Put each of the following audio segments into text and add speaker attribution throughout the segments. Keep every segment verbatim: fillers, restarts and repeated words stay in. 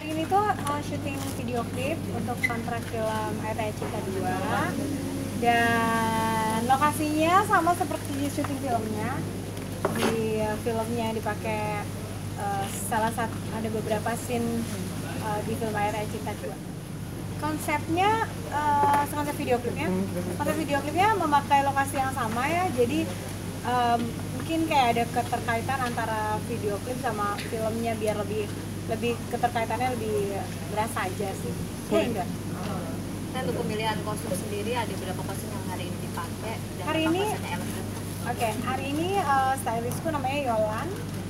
Speaker 1: Hari ini tuh uh, syuting video klip untuk soundtrack film Air Raya Cinta dua, dan lokasinya sama seperti syuting filmnya. Di uh, filmnya dipakai uh, salah satu, ada beberapa scene uh, di film Air Raya Cinta dua. Konsepnya, uh, konsep video klipnya, konsep video klipnya memakai lokasi yang sama ya, jadi um, mungkin kayak ada keterkaitan antara video klip sama filmnya biar lebih lebih keterkaitannya lebih berasa aja sih. Ya enggak?
Speaker 2: Nah, untuk pemilihan kostum sendiri ada beberapa kostum yang hari ini dipakai dan
Speaker 1: Hari ini,
Speaker 2: elegan.
Speaker 1: Oke, okay, hari ini uh, stylistku namanya Yolan.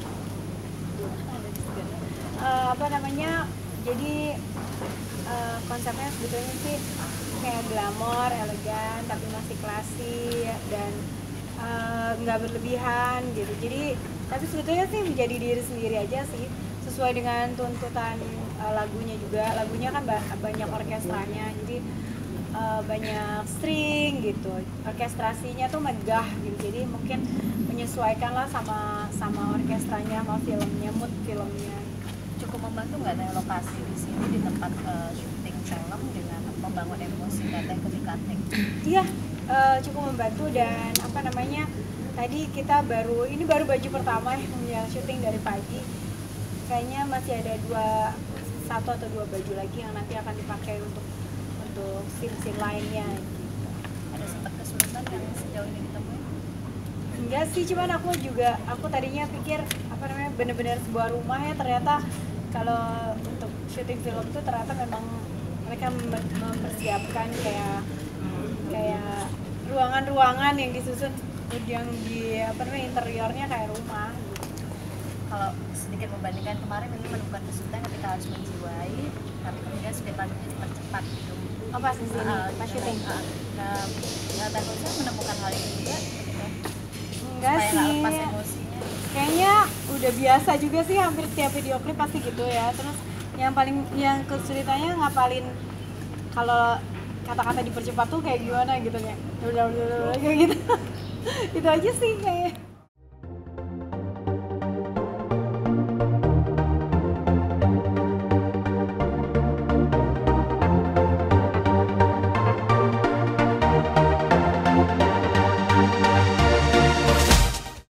Speaker 1: Uh, apa namanya? Jadi uh, konsepnya sebetulnya sih kayak glamor, elegan, tapi masih classy dan nggak uh, berlebihan gitu. Jadi tapi sebetulnya sih menjadi diri sendiri aja sih, sesuai dengan tuntutan uh, lagunya juga. Lagunya kan ba- banyak orkestranya, jadi uh, banyak string gitu. Orkestrasinya tuh megah gitu, jadi mungkin menyesuaikan lah sama sama orkestranya, sama filmnya, mood filmnya.
Speaker 2: Cukup membantu nggak teh lokasi di sini di tempat uh, syuting film dengan membangun emosi teteh ketika take?
Speaker 1: Iya, uh, cukup membantu. Dan apa namanya, tadi kita baru, ini baru baju pertama yang syuting dari pagi. Kayaknya masih ada dua, satu atau dua baju lagi yang nanti akan dipakai untuk untuk scene-scene lainnya gitu.
Speaker 2: Ada sempat kesulitan yang sejauh ini ditemui?
Speaker 1: Enggak sih, cuman aku juga, aku tadinya pikir apa namanya bener-bener sebuah rumah ya, ternyata kalau untuk syuting film itu ternyata memang mereka mem- mempersiapkan kayak kayak ruangan-ruangan yang disusun, yang di apa namanya interiornya kayak rumah gitu.
Speaker 2: Kalau sedikit membandingkan kemarin ini menemukan kesulitan ketika harus menjiwai, tapi kemudian sudah banyak dipercepat gitu.
Speaker 1: Oh, pas di sini,
Speaker 2: Uh,
Speaker 1: pas syuting.
Speaker 2: uh, nah, nah teh Rosa menemukan hal ini juga gitu.
Speaker 1: Enggak
Speaker 2: Supaya nggak
Speaker 1: sih,
Speaker 2: lepas emosinya.
Speaker 1: kayaknya udah biasa juga sih, hampir setiap video klip pasti gitu ya. Terus yang paling, yang kesulitannya ngapalin kalau kata-kata dipercepat tuh kayak gimana gitu ya, udah udah kayak gitu. Itu aja sih kayaknya.